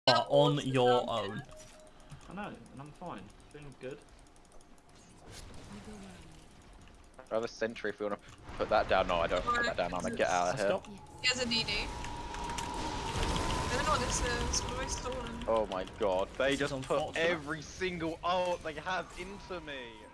are on your own. I know, and I'm fine. Feeling good. I have a sentry if you want to put that down. No, I don't put that down. I'm gonna get out of here. Stop. He has a DD. I don't know what this is. What have I stolen? Oh my god, they just put unfortunate. every single ult they have into me.